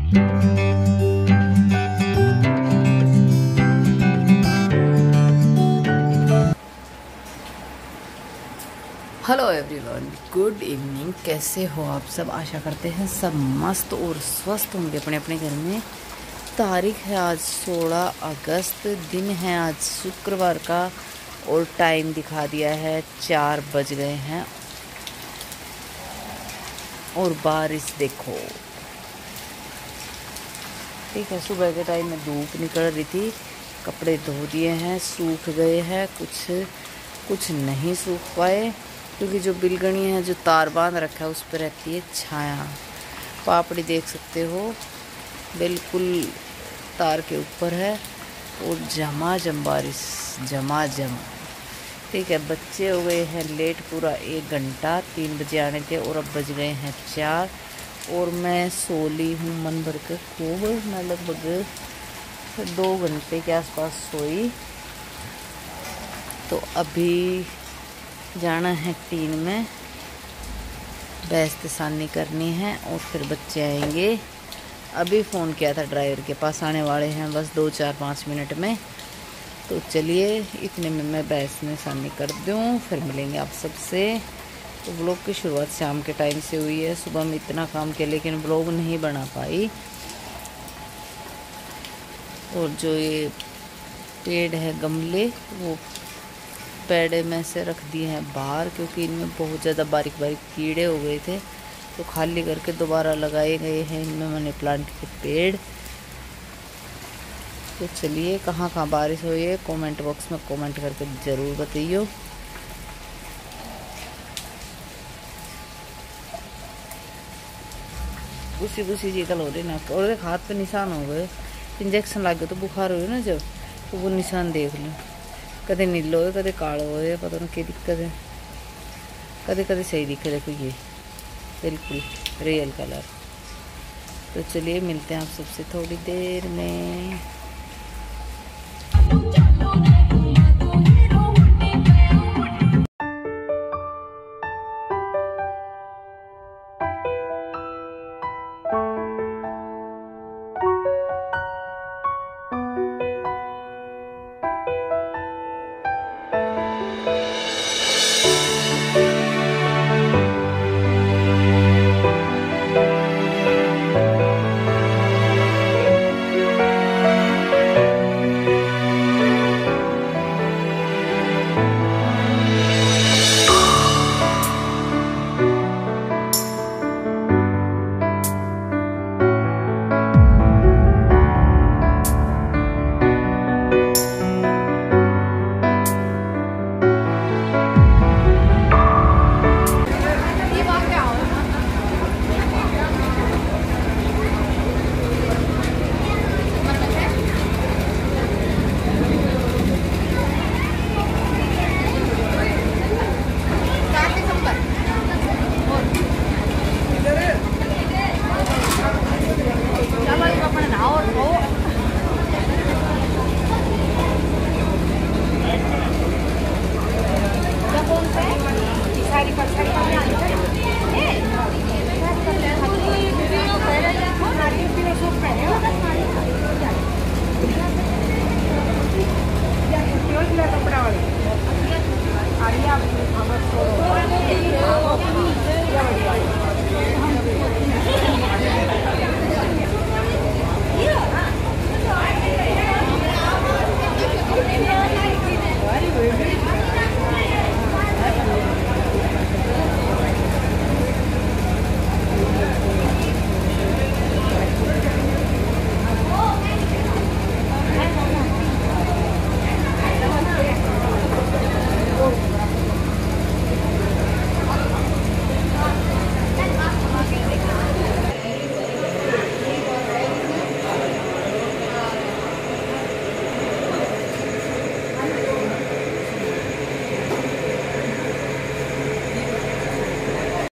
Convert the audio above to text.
Hello everyone, good evening. कैसे हो आप सब? आशा करते हैं सब मस्त और स्वस्थ होंगे अपने अपने घर में। तारीख है आज 16 अगस्त, दिन है आज शुक्रवार का और टाइम दिखा दिया है 4 बज गए हैं। और बारिश देखो, ठीक है। सुबह के टाइम में धूप निकल रही थी, कपड़े धो दिए हैं, सूख गए हैं, कुछ नहीं सूख पाए क्योंकि जो बिलगनी है, जो तार बांध रखा है, उस पर रहती है छाया। पापड़ी देख सकते हो, बिल्कुल तार के ऊपर है और झमाझम बारिश, झमाझम। ठीक है, बच्चे हो गए हैं लेट पूरा 1 घंटा। 3 बजे आने थे और अब बज गए हैं 4 और मैं सो ली हूँ मन भर के खूब। मैं लगभग 2 घंटे के आसपास सोई। तो अभी जाना है 3 में, बेइज्जती करनी है और फिर बच्चे आएंगे। अभी फ़ोन किया था ड्राइवर के पास, आने वाले हैं बस 2-4-5 मिनट में। तो चलिए इतने में मैं बेइज्जती कर दूँ, फिर मिलेंगे आप सबसे। तो ब्लॉग की शुरुआत शाम के टाइम से हुई है। सुबह में इतना काम किया लेकिन ब्लॉग नहीं बना पाई। और जो ये पेड़ है गमले, वो पेड़ में से रख दिए हैं बाहर क्योंकि इनमें बहुत ज़्यादा बारीक बारीक कीड़े हो गए थे। तो खाली करके दोबारा लगाए गए हैं इनमें मनी प्लांट के पेड़। तो चलिए, कहाँ कहाँ बारिश हुई है कमेंट बॉक्स में कमेंट करके ज़रूर बताइए। उसी जी कल हो रही ना, और हाथ पे निशान हो गए, इंजेक्शन लग गए तो बुखार हुए ना जब, तो वो निशान देख लो। कदे नीलो है, कदे कालो है, पता नहीं क्या दिक्कत है। कदे कदे सही दिखे, देखो ये बिल्कुल रियल कलर। तो चलिए मिलते हैं आप सबसे थोड़ी देर में।